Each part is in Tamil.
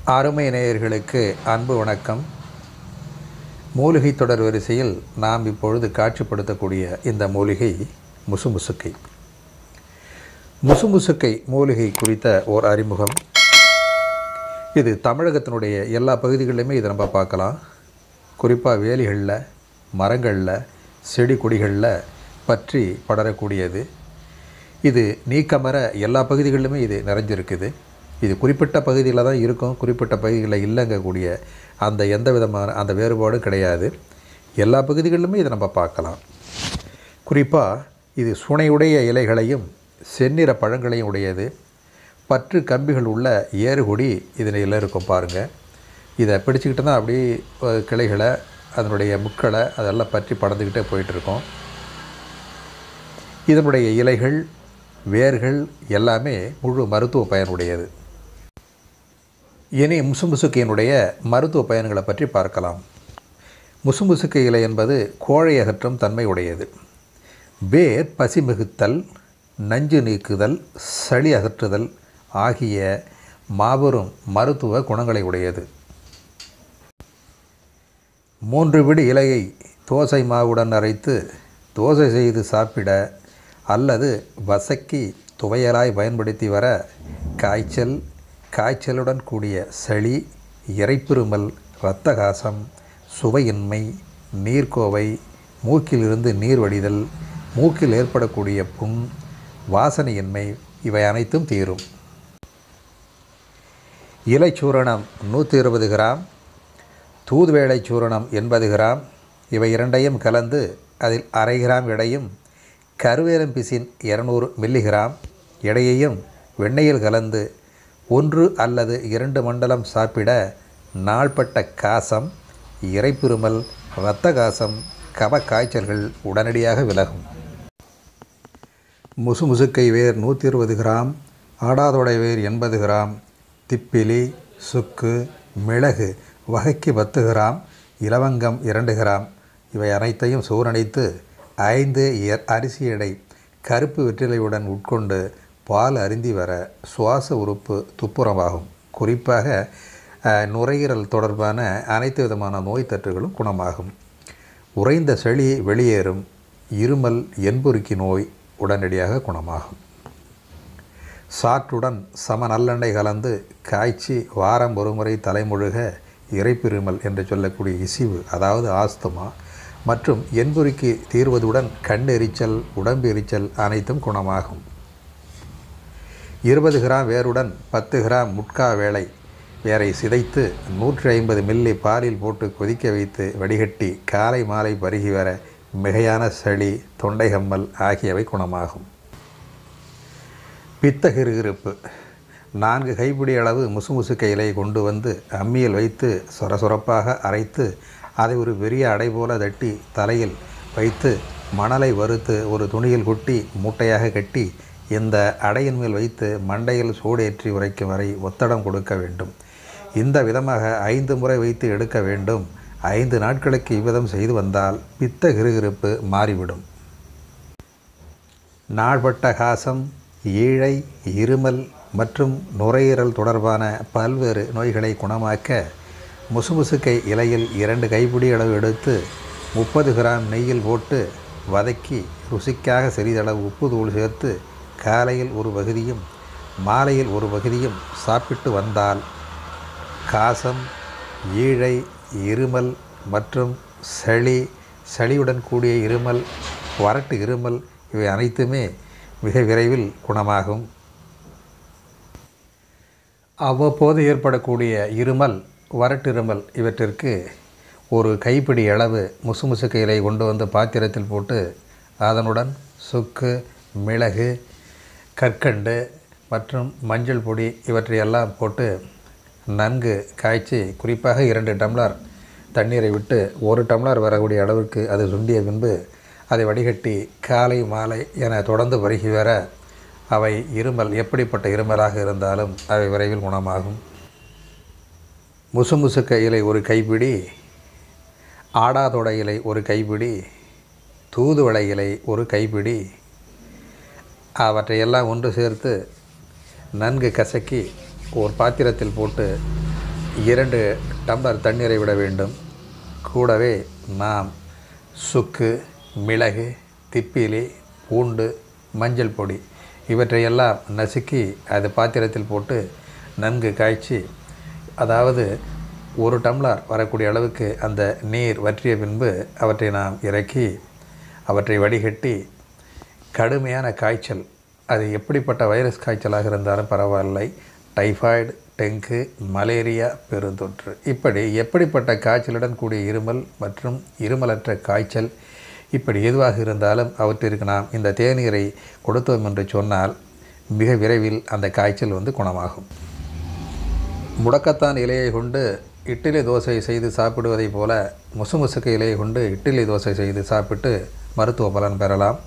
அருமை நேயர்களுக்கு அன்பு வணக்கம். மூலிகை தொடர் வரிசையில் நாம் இப்பொழுது காட்சிப்படுத்தக்கூடிய இந்த மூலிகை முசுமுசுக்கை. முசுமுசுக்கை மூலிகை குறித்த ஓர் அறிமுகம். இது தமிழகத்தினுடைய எல்லா பகுதிகளிலுமே இதை நம்ம பார்க்கலாம். குறிப்பாக வேலிகளில், மரங்களில், செடி கொடிகளில் பற்றி படரக்கூடியது. இது நீக்கமர எல்லா பகுதிகளிலுமே இது நிறைஞ்சிருக்குது. இது குறிப்பிட்ட பகுதியில் தான் இருக்கும், குறிப்பிட்ட பகுதிகளில் இல்லைங்கக்கூடிய அந்த எந்த விதமான அந்த வேறுபாடும் கிடையாது. எல்லா பகுதிகளிலுமே இதை நம்ம பார்க்கலாம். குறிப்பாக இது சுனையுடைய இலைகளையும் செந்நிற பழங்களையும் உடையது. பற்று கம்பிகள் உள்ள ஏறுகொடி இதனில் இருக்கும் பாருங்கள். இதை பிடிச்சிக்கிட்டு தான் அப்படியே கிளைகளை, அதனுடைய முட்களை அதெல்லாம் பற்றி படர்ந்துக்கிட்டே போயிட்டுருக்கோம். இதனுடைய இலைகள், வேர்கள் எல்லாமே முழு மருத்துவ பயனுடையது. இனி முசுமுசுக்கையினுடைய மருத்துவ பயன்களை பற்றி பார்க்கலாம். முசுமுசுக்கை இலை என்பது கோழை அகற்றும் தன்மை உடையது. வேர் பசி மிகுத்தல், நஞ்சு நீக்குதல், சளி அகற்றுதல் ஆகிய மாபெரும் மருத்துவ குணங்களை உடையது. 3 பிடி இலையை தோசை மாவுடன் அரைத்து தோசை செய்து சாப்பிட அல்லது வசக்கி துவையலாய் பயன்படுத்தி வர காய்ச்சல், காய்ச்சலுடன் கூடிய சளி, இரைப்பிருமல், இரத்தகாசம், சுவையின்மை, நீர்க்கோவை, மூக்கிலிருந்து நீர் வடிதல், மூக்கில் ஏற்படக்கூடிய புண், வாசனையின்மை இவை அனைத்தும் தீரும். இலைச்சூரணம் 120 கிராம், தூதுவேளை சூரணம் 80 கிராம் இவை இரண்டையும் கலந்து அதில் 1/2 கிராம் எடையும் கருவேலம்பிசின் 200 மில்லிகிராம் எடையையும் வெண்ணெயில் கலந்து 1 அல்லது 2 மண்டலம் சாப்பிட நாள்பட்ட காசம், இரைப்பிருமல், இரத்தகாசம், கப காய்ச்சல்கள் உடனடியாக விலகும். முசுமுசுக்கை வேர் 120 கிராம், ஆடாதொடை வேர் 80 கிராம், திப்பிலி, சுக்கு, மிளகு வகைக்கு 10 கிராம், இலவங்கம் 2 கிராம் இவை அனைத்தையும் சூரணித்து 5 அரிசி எடை கருப்பு வெற்றிலையுடன் உட்கொண்டு பால் அருந்தி வர சுவாச உறுப்பு துப்புரமாகும். குறிப்பாக நுரையீரல் தொடர்பான அனைத்து விதமான நோய் தொற்றுகளும் குணமாகும். உறைந்த சளி வெளியேறும். இருமல், என்புருக்கி நோய் உடனடியாக குணமாகும். சாற்றுடன் சம நல்லெண்ணெய் கலந்து காய்ச்சி வாரம் ஒரு முறை தலைமுழுக இரைப்பிருமல் என்று சொல்லக்கூடிய இசிவு, அதாவது ஆஸ்துமா மற்றும் என்புருக்கி தீர்வதுடன் கண் எரிச்சல், உடம்பு எரிச்சல் அனைத்தும் குணமாகும். 20 கிராம் வேருடன் 10 கிராம் முட்கா வேளை வேரை சிதைத்து 150 மில்லி பாலில் போட்டு கொதிக்க வைத்து வடிகட்டி காலை மாலை பருகி வர மிகையான சளி, தொண்டை கம்மல் ஆகியவை குணமாகும். பித்த கிறுகிறுப்பு 4 கைப்பிடி அளவு முசுமுசுக்கை இலையை கொண்டு வந்து அம்மியில் வைத்து சொரசொரப்பாக அரைத்து அதை ஒரு பெரிய அடை போல தட்டி தலையில் வைத்து மணலை வறுத்து ஒரு துணியில் கொட்டி மூட்டையாக கட்டி இந்த அடையின் மேல் வைத்து மண்டையில் சூடேற்றி உரைக்கும் வரை ஒத்தடம் கொடுக்க வேண்டும். இந்த விதமாக 5 முறை வைத்து எடுக்க வேண்டும். 5 நாட்களுக்கு இவ்விதம் செய்து வந்தால் பித்த கிறுகிறுப்பு மாறிவிடும். நாள்பட்ட காசம், ஈழை, இருமல் மற்றும் நுரையீரல் தொடர்பான பல்வேறு நோய்களை குணமாக்க முசுமுசுக்கை இலையில் 2 கைப்பிடி அளவு எடுத்து 30 கிராம் நெய்யில் போட்டு வதக்கி ருசிக்காக சிறிதளவு உப்பு தூள் சேர்த்து காலையில் ஒரு பகுதியும் மாலையில் ஒரு பகுதியும் சாப்பிட்டு வந்தால் காசம், ஈழை, இருமல் மற்றும் சளி, சளியுடன் கூடிய இருமல், வறட்டு இருமல் இவை அனைத்துமே மிக விரைவில் குணமாகும். அவ்வப்போது ஏற்படக்கூடிய இருமல், வறட்டு இருமல் இவற்றிற்கு ஒரு கைப்பிடி அளவு முசுமுசுக்கை இலை கொண்டு வந்து பாத்திரத்தில் போட்டு அதனுடன் சுக்கு, மிளகு, கற்கண்டு மற்றும் மஞ்சள் பொடி இவற்றையெல்லாம் போட்டு நன்கு காய்ச்சி குறிப்பாக 2 டம்ளர் தண்ணீரை விட்டு 1 டம்ளர் வரக்கூடிய அளவுக்கு அது சுண்டிய பின்பு அதை வடிகட்டி காலை மாலை என தொடர்ந்து பருகி வர அவை இருமல், எப்படிப்பட்ட இருமலாக இருந்தாலும் அவை விரைவில் குணமாகும். முசுமுசுக்கை இலை 1 கைப்பிடி, ஆடாதொடை இலை 1 கைப்பிடி, தூதுவளை இலை 1 கைப்பிடி அவற்றையெல்லாம் ஒன்று சேர்த்து நன்கு கசக்கி ஒரு பாத்திரத்தில் போட்டு 2 டம்ளர் தண்ணீரை விட வேண்டும். கூடவே நாம் சுக்கு, மிளகு, திப்பிலி, பூண்டு, மஞ்சள் பொடி இவற்றையெல்லாம் நசுக்கி அது பாத்திரத்தில் போட்டு நன்கு காய்ச்சி, அதாவது 1 டம்ளர் வரக்கூடிய அளவுக்கு அந்த நீர் வற்றிய பின்பு அவற்றை நாம் இறக்கி அவற்றை வடிகட்டி கடுமையான காய்ச்சல், அது எப்படிப்பட்ட வைரஸ் காய்ச்சலாக இருந்தாலும் பரவாயில்லை, டைஃபாய்டு, டெங்கு, மலேரியா பெருந்தொற்று, இப்படி எப்படிப்பட்ட காய்ச்சலுடன் கூடிய இருமல் மற்றும் இருமலற்ற காய்ச்சல் இப்படி எதுவாக இருந்தாலும் அவற்றிற்கு நாம் இந்த தேநீரை கொடுத்தோம் என்று சொன்னால் மிக விரைவில் அந்த காய்ச்சல் குணமாகும். முடக்கத்தான் இலையை கொண்டு இட்லி தோசை செய்து சாப்பிடுவதை போல முசுமுசுக்கு இலையை கொண்டு இட்லி தோசை செய்து சாப்பிட்டு மருத்துவ பலன் பெறலாம்.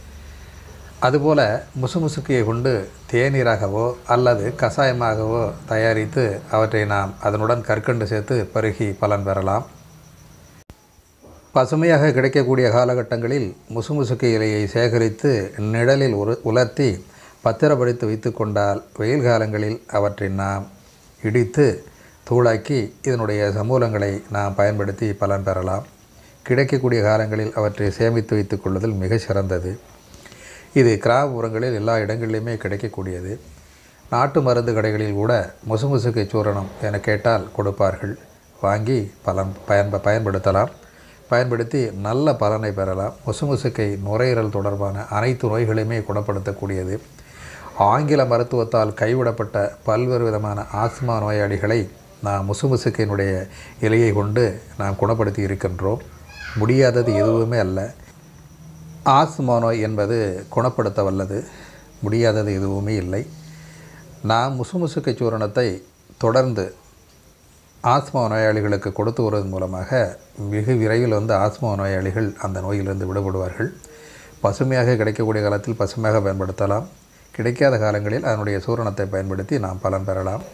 அதுபோல் முசுமுசுக்கையை கொண்டு தேநீராகவோ அல்லது கஷாயமாகவோ தயாரித்து அவற்றை நாம் அதனுடன் கற்கண்டு சேர்த்து பருகி பலன் பெறலாம். பசுமையாக கிடைக்கக்கூடிய காலகட்டங்களில் முசுமுசுக்கு இலையை சேகரித்து நிழலில் உலர்த்தி பத்திரப்படுத்தி வைத்து கொண்டால் வெயில் காலங்களில் அவற்றை நாம் இடித்து தூளாக்கி இதனுடைய சமூலங்களை நாம் பயன்படுத்தி பலன் பெறலாம். கிடைக்கக்கூடிய காலங்களில் அவற்றை சேமித்து வைத்து கொள்வதில் மிக சிறந்தது. இது கிராமப்புறங்களில் எல்லா இடங்களிலுமே கிடைக்கக்கூடியது. நாட்டு மருந்து கடைகளில் கூட முசுமுசுக்கை சூரணம் என கேட்டால் கொடுப்பார்கள். வாங்கி பயன்படுத்தலாம். பயன்படுத்தி நல்ல பலனை பெறலாம். முசுமுசுக்கை நுரையீரல் தொடர்பான அனைத்து நோய்களையுமே குணப்படுத்தக்கூடியது. ஆங்கில மருத்துவத்தால் கைவிடப்பட்ட பல்வேறு விதமான ஆஸ்மா நோயாளிகளை நாம் முசுமுசுக்கையினுடைய இலையை கொண்டு நாம் குணப்படுத்தி இருக்கின்றோம். முடியாதது எதுவுமே அல்ல. ஆஸ்மா நோய் என்பது குணப்படுத்த வல்லது, முடியாதது எதுவுமே இல்லை. நாம் முசுமுசுக்கை சூரணத்தை தொடர்ந்து ஆஸ்மா நோயாளிகளுக்கு கொடுத்து வருவதன் மூலமாக வெகு விரைவில் ஆஸ்மா நோயாளிகள் அந்த நோயிலிருந்து விடுபடுவார்கள். பசுமையாக கிடைக்கக்கூடிய காலத்தில் பசுமையாக பயன்படுத்தலாம். கிடைக்காத காலங்களில் அதனுடைய சூரணத்தை பயன்படுத்தி நாம் பலன் பெறலாம்.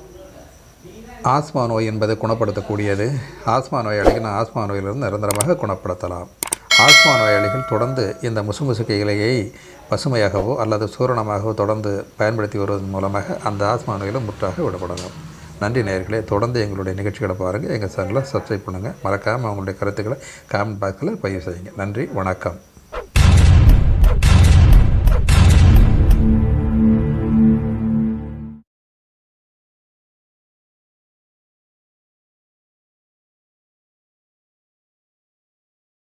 ஆஸ்மா நோய் என்பது குணப்படுத்தக்கூடியது. ஆஸ்மா நோயாளிகள் ஆஸ்மா நோயிலிருந்து நிரந்தரமாக குணப்படுத்தலாம். ஆஸ்மா நோயாளிகள் தொடர்ந்து இந்த முசுமுசுக்கை இலையை பசுமையாகவோ அல்லது சூரணமாகவோ தொடர்ந்து பயன்படுத்தி வருவதன் மூலமாக அந்த ஆஸ்மா நோயிலும் முற்றாக விடப்படலாம். நன்றி நேயர்களே. தொடர்ந்து எங்களுடைய நிகழ்ச்சிகளை பாருங்கள். எங்கள் சேனலை சப்ஸ்கிரைப் பண்ணுங்கள். மறக்காமல் அவங்களுடைய கருத்துக்களை காமெண்ட் பாக்ஸில் பதிவு செய்யுங்க. நன்றி, வணக்கம்.